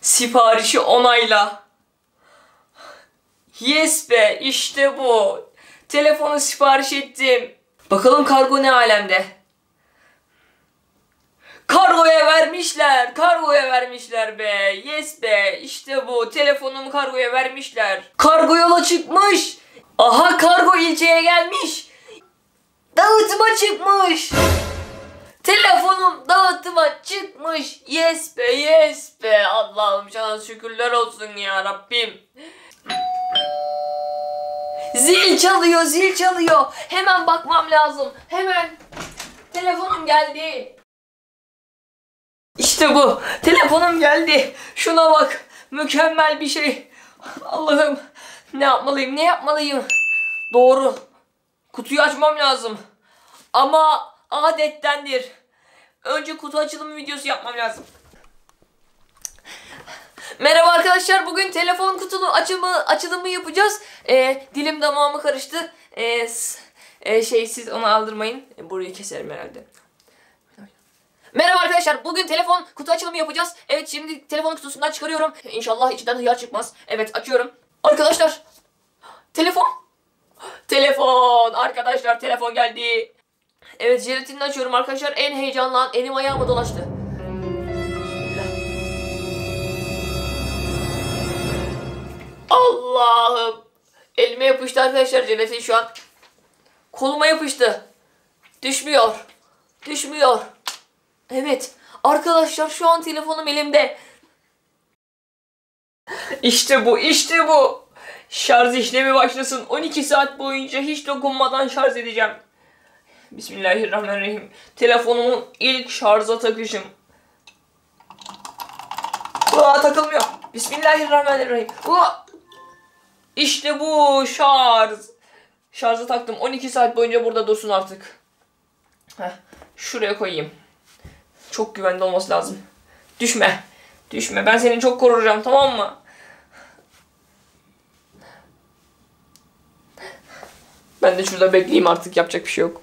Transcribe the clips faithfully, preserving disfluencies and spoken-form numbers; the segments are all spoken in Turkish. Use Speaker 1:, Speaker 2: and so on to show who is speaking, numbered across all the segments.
Speaker 1: Siparişi onayla. Yes be, işte bu. Telefonu sipariş ettim. Bakalım kargo ne alemde. Kargoya vermişler. Kargoya vermişler be. Yes be, işte bu. Telefonumu kargoya vermişler. Kargo yola çıkmış. Aha, kargo ilçeye gelmiş. Dağıtıma çıkmış. Telefonum dağıtıma çıkmış. Yes be, yes be. Allah'ım sana şükürler olsun ya Rabbim. Zil çalıyor, zil çalıyor. Hemen bakmam lazım. Hemen. Telefonum geldi. İşte bu. Telefonum geldi. Şuna bak. Mükemmel bir şey. Allah'ım. Ne yapmalıyım, ne yapmalıyım? Doğru. Kutuyu açmam lazım. Ama adettendir. Önce kutu açılımı videosu yapmam lazım. Merhaba arkadaşlar. Bugün telefon kutulu açımı, açılımı yapacağız. Ee, dilim damağımı karıştı. Ee, e, şey siz onu aldırmayın. E, burayı keserim herhalde. Merhaba arkadaşlar. Bugün telefon kutu açılımı yapacağız. Evet, şimdi telefon kutusundan çıkarıyorum. İnşallah içinden hıyar çıkmaz. Evet, açıyorum. Arkadaşlar. Telefon. Telefon. Arkadaşlar, telefon geldi. Evet, jelatinini açıyorum arkadaşlar. En heyecanlı an, elim ayağıma dolaştı. Allah'ım. Elime yapıştı arkadaşlar jelatin şu an. Koluma yapıştı. Düşmüyor. Düşmüyor. Evet. Arkadaşlar, şu an telefonum elimde. İşte bu. İşte bu. Şarj işlemi başlasın. on iki saat boyunca hiç dokunmadan şarj edeceğim. Bismillahirrahmanirrahim. Telefonumun ilk şarja takışım. Aa, takılmıyor. Bismillahirrahmanirrahim. Aa. İşte bu şarj. Şarja taktım. on iki saat boyunca burada dursun artık. Heh, şuraya koyayım. Çok güvenli olması lazım. Düşme. Düşme. Ben seni çok koruyacağım, tamam mı? Ben de şurada bekleyeyim artık. Yapacak bir şey yok.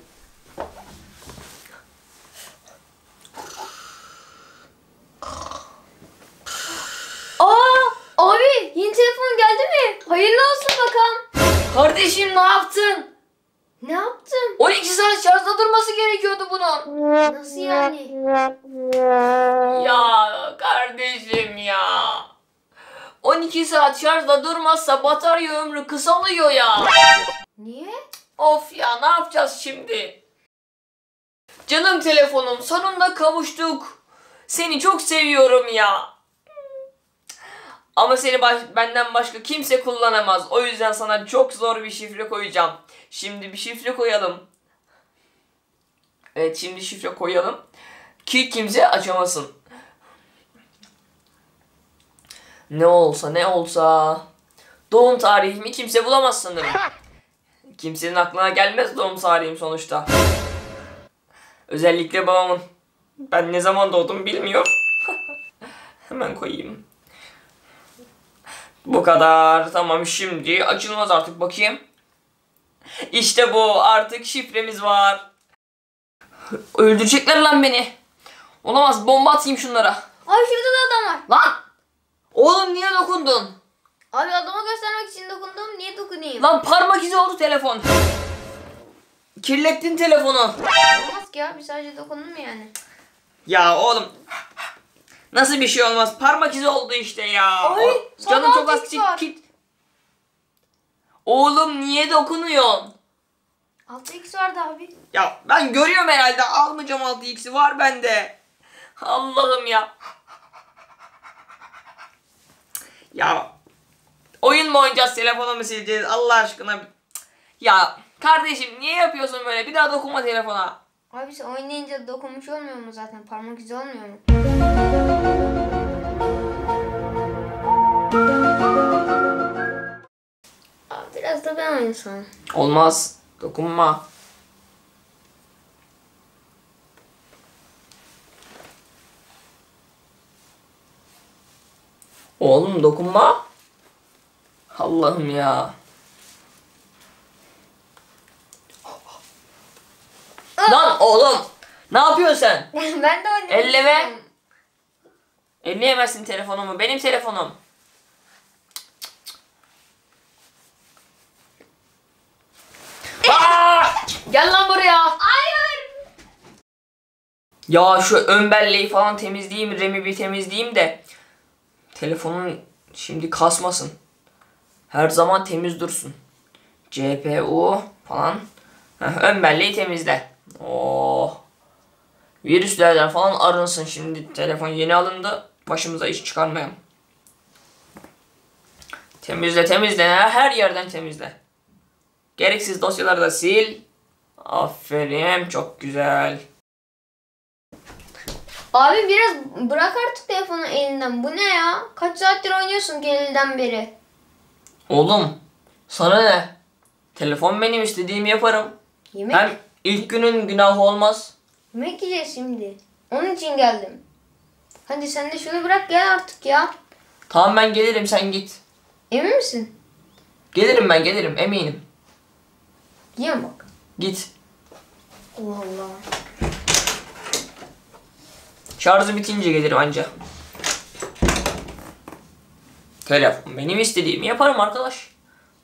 Speaker 2: Aa, abi yeni telefon geldi mi? Hayırlı olsun bakalım.
Speaker 1: Kardeşim, ne yaptın?
Speaker 2: Ne yaptın?
Speaker 1: on iki saat şarjda durması gerekiyordu bunun.
Speaker 2: Nasıl yani?
Speaker 1: Ya kardeşim ya. on iki saat şarjda durmazsa batarya ömrü kısalıyor ya.
Speaker 2: Niye?
Speaker 1: Of ya, ne yapacağız şimdi? Canım telefonum, sonunda kavuştuk. Seni çok seviyorum ya. Ama seni baş, benden başka kimse kullanamaz. O yüzden sana çok zor bir şifre koyacağım. Şimdi bir şifre koyalım. Evet, şimdi şifre koyalım ki kimse açamasın. Ne olsa ne olsa. Doğum tarihimi kimse bulamaz sanırım. Kimsenin aklına gelmez doğum tarihim sonuçta. Özellikle babamın. Ben ne zaman doğdum bilmiyor. Hemen koyayım. Bu kadar. Tamam, şimdi açılmaz artık, bakayım. İşte bu, artık şifremiz var. Öldürecekler lan beni. Olamaz, bomba atayım şunlara.
Speaker 2: Abi şurada da adam var.
Speaker 1: Lan! Oğlum, niye dokundun?
Speaker 2: Abi adama göstermek için dokundum. Niye dokunayım?
Speaker 1: Lan, parmak izi oldu telefon. Kirlettin telefonu.
Speaker 2: Olmaz ki abi, sadece dokundum yani.
Speaker 1: Ya oğlum. Nasıl bir şey olmaz? Parmak izi oldu işte ya.
Speaker 2: Ay,
Speaker 1: o, canım çok az
Speaker 2: var.
Speaker 1: kit. Oğlum, niye dokunuyorsun?
Speaker 2: altı x vardı abi.
Speaker 1: Ya ben görüyorum herhalde. Almayacağım, altı x'i var bende. Allah'ım ya. Ya oyun mu oynayacağız, telefonu mu sileceğiz Allah aşkına? Ya kardeşim, niye yapıyorsun böyle? Bir daha dokunma telefona.
Speaker 2: Abi sen oynayınca dokunmuş olmuyor mu zaten? Parmak izi olmuyor mu? Abi biraz da ben oynasam.
Speaker 1: Olmaz. Dokunma. Oğlum, dokunma. Allah'ım ya. Lan oğlum, ne yapıyorsun sen?
Speaker 2: Ben de oynayayım.
Speaker 1: Elleme. Elleyemezsin telefonumu. Benim telefonum. Aa! Gel lan buraya.
Speaker 2: Hayır.
Speaker 1: Ya şu ön belleği falan temizleyeyim, RAM'i bir temizleyeyim de telefonun şimdi kasmasın. Her zaman temiz dursun. C P U falan. Heh, ön belleği temizle. Oh. Virüslerden falan arınsın. Şimdi telefon yeni alındı. Başımıza iş çıkarmayalım. Temizle temizle. Her yerden temizle. Gereksiz dosyaları da sil. Aferin. Çok güzel.
Speaker 2: Abi biraz bırak artık telefonu elinden. Bu ne ya? Kaç saattir oynuyorsun geliden beri?
Speaker 1: Oğlum. Sana ne? Telefon benim, istediğimi yaparım.
Speaker 2: Yemek,
Speaker 1: Hem ilk günün günahı olmaz.
Speaker 2: yemek yiyeceğiz şimdi. Onun için geldim. Hadi sen de şunu bırak gel artık ya.
Speaker 1: Tamam ben gelirim, sen git.
Speaker 2: Emin misin?
Speaker 1: Gelirim ben gelirim, eminim.
Speaker 2: Yiyorum bak.
Speaker 1: Git.
Speaker 2: Allah Allah.
Speaker 1: Şarjı bitince gelirim anca. Telefon benim, istediğimi yaparım arkadaş.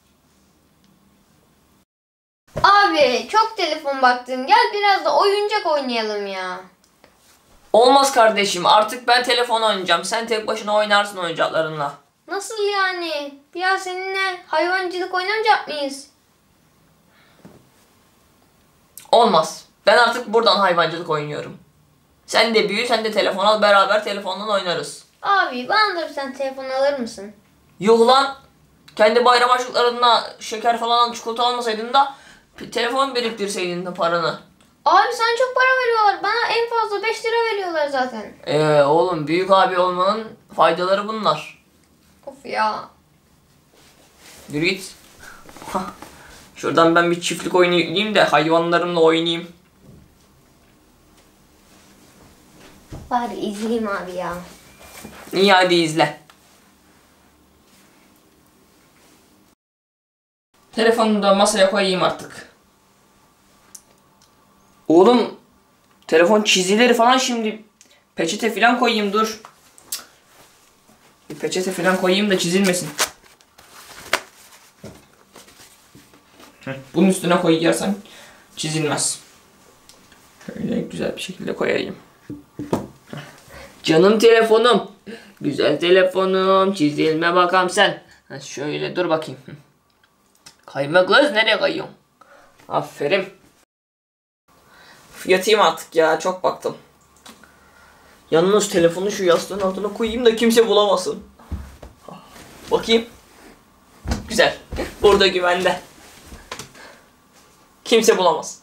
Speaker 2: Abi çok telefon baktım. Gel biraz da oyuncak oynayalım ya.
Speaker 1: Olmaz kardeşim, artık ben telefon oynayacağım. Sen tek başına oynarsın oyuncaklarınla.
Speaker 2: Nasıl yani? Ya seninle hayvancılık oynamayacak mıyız?
Speaker 1: Olmaz. Ben artık buradan hayvancılık oynuyorum. Sen de büyü, sen de telefon al, beraber telefondan oynarız.
Speaker 2: Abi bana da sen telefon alır mısın?
Speaker 1: Yuh lan! Kendi bayram harçlıklarına şeker falan çikolata almasaydın da p- telefon biriktirseydin de paranı.
Speaker 2: Abi sana çok para veriyorlar. Bana en fazla beş lira veriyorlar zaten.
Speaker 1: Eee oğlum, büyük abi olmanın faydaları bunlar.
Speaker 2: Of ya.
Speaker 1: Yürü git. Şuradan ben bir çiftlik oyunu yükleyeyim de hayvanlarımla oynayayım.
Speaker 2: Bari izleyeyim abi ya.
Speaker 1: İyi hadi izle. Telefonu da masaya koyayım artık. Oğlum, telefon çizileri falan şimdi. Peçete falan koyayım, dur. Bir peçete falan koyayım da çizilmesin. Heh, bunun üstüne koyarsan çizilmez. Şöyle güzel bir şekilde koyayım. Heh. Canım telefonum. Güzel telefonum. Çizilme bakalım sen. Heh, şöyle dur bakayım. Kayma kız, nereye kayıyorsun? Aferin. Yatayım artık ya, çok baktım. Yalnız telefonu şu yastığın altına koyayım da kimse bulamasın. Bakayım. Güzel. Burada güvende. Kimse bulamaz.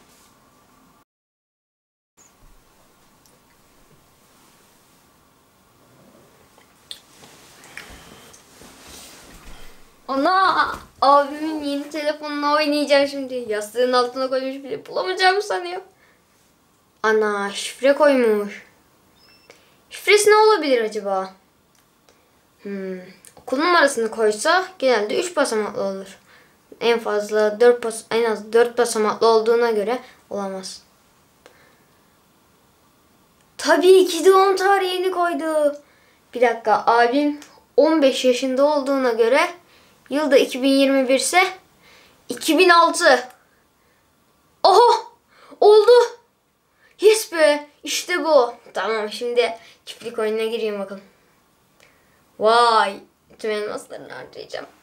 Speaker 2: Ana abimin yeni telefonunu oynayacağım şimdi. Yastığın altına koymuş bile bulamayacağımı sanıyor. Ana şifre koymuş. Şifresi ne olabilir acaba? Hmm. Okul numarasını koysa genelde üç basamaklı olur. En fazla dört bas en az dört basamaklı olduğuna göre olamaz. Tabii ki doğum tarihini koydu. Bir dakika, abim on beş yaşında olduğuna göre yılda iki bin yirmi bir ise iki bin altı. Oho! Oldu. Yes be. İşte bu. Tamam, şimdi çiftlik oyununa gireyim bakalım. Vay. Tüm elmaslarını harcayacağım.